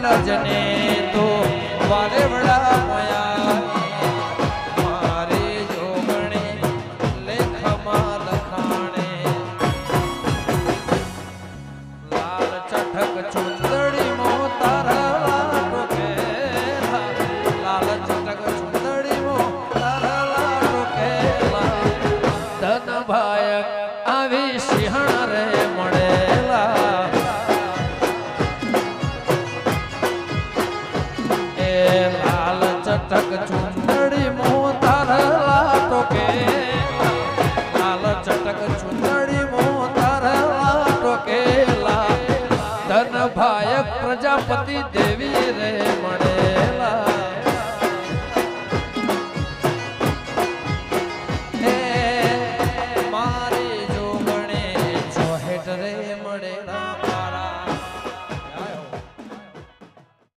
લજને તો વારે વડા મોયા મારી જોગણી લેખમાં લખાણે લાલ ચઠક ચુંદડી મો તારા ટોકે લાલ ચટક ચુંદડી મો તારા ટોકે ધન ભાયક આવી સિંહણ રે મળેલા એ લાલ ચટક ચુંદડી મો તારા ટોકે લાલ ચટક ચુંદડી મો તારા ટોકેલા ધન ભાયક પ્રજાપતિ દેવી રે મળેલા